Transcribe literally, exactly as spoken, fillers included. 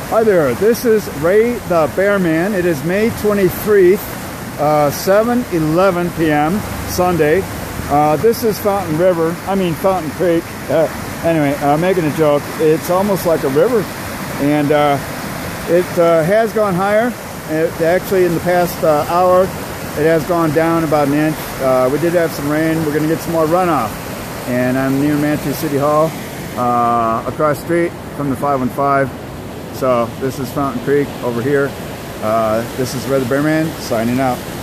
Hi there, this is Ray the Bearman. It is May twenty-third, uh, seven eleven p m Sunday. Uh, this is Fountain River, I mean Fountain Creek. Uh, anyway, uh, making a joke. It's almost like a river, and uh, it uh, has gone higher. It, actually, in the past uh, hour, it has gone down about an inch. Uh, we did have some rain. We're going to get some more runoff. And I'm near Mantua City Hall, uh, across the street from the five one five. So this is Fountain Creek over here. Uh, this is Ray the Bearman signing out.